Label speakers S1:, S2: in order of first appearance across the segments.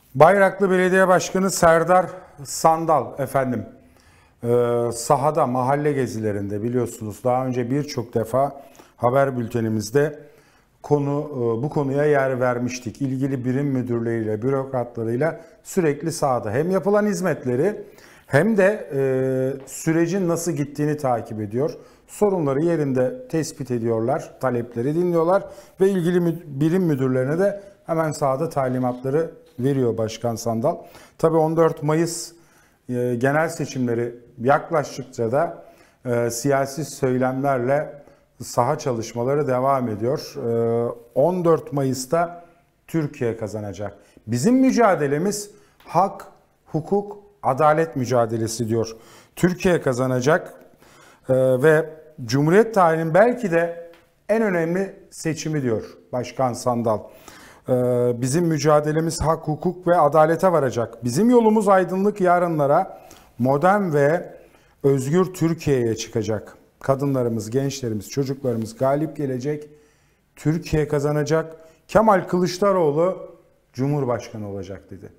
S1: Bayraklı Belediye Başkanı Serdar Sandal efendim sahada mahalle gezilerinde biliyorsunuz daha önce birçok defa haber bültenimizde bu konuya yer vermiştik. İlgili birim müdürleriyle, bürokratlarıyla sürekli sahada hem yapılan hizmetleri hem de sürecin nasıl gittiğini takip ediyor. Sorunları yerinde tespit ediyorlar, talepleri dinliyorlar ve ilgili birim müdürlerine de hemen sahada talimatları veriyor Başkan Sandal. Tabii 14 Mayıs genel seçimleri yaklaştıkça da siyasi söylemlerle saha çalışmaları devam ediyor. 14 Mayıs'ta Türkiye kazanacak. Bizim mücadelemiz hak, hukuk, adalet mücadelesi diyor. Türkiye kazanacak ve Cumhuriyet tarihinin belki de en önemli seçimi diyor Başkan Sandal. Bizim mücadelemiz hak, hukuk ve adalete varacak. Bizim yolumuz aydınlık yarınlara, modern ve özgür Türkiye'ye çıkacak. Kadınlarımız, gençlerimiz, çocuklarımız galip gelecek. Türkiye kazanacak. Kemal Kılıçdaroğlu Cumhurbaşkanı olacak dedi.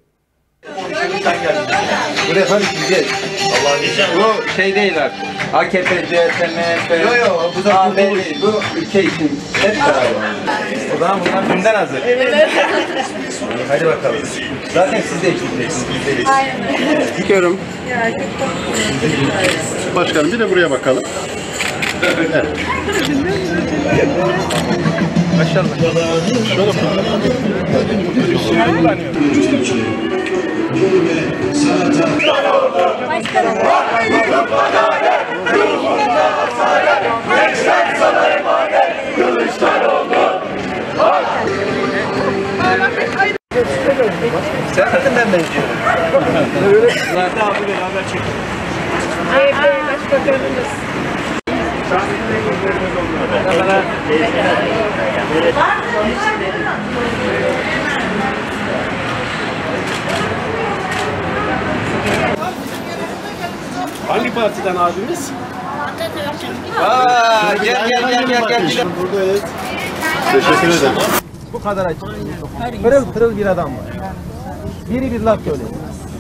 S2: Buraya falan gideceğiz. Bu şey değil artık. AKP, CHP, MHP. Yok bu da kurtuluş. Bu ülke için hep beraber. O zaman bunlar dünden hazır. Evet. Hadi bakalım. Zaten siz de eşitleşsiniz.
S3: Aynen.
S4: Çıkıyorum. Başkanım bir de buraya bakalım. Evet.
S2: Maşallah.
S4: Şöyle
S2: Sen nereden benziyorsun? Zaten abi beraber çekin.
S3: Başbakanımız.
S5: Hangi partiden abimiz?
S2: Aa, gel.
S4: buradayız. Teşekkür ederim.
S5: Bu kadar açık. Pırıl pırıl bir adam var. Biri bir laf söyledi.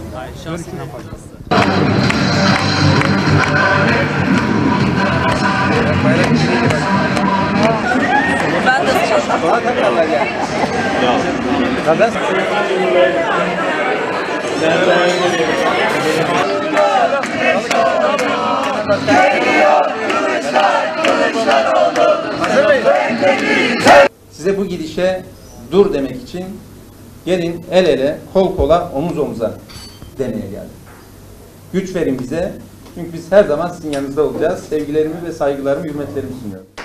S3: Ben de çalıştım.
S2: Bana takarlar ya. Neden? Size bu gidişe dur demek için gelin el ele, kol kola, omuz omuza demeye geldim. Güç verin bize. Çünkü biz her zaman sizin yanınızda olacağız. Sevgilerimi ve saygılarımı, hürmetlerimi sunuyorum.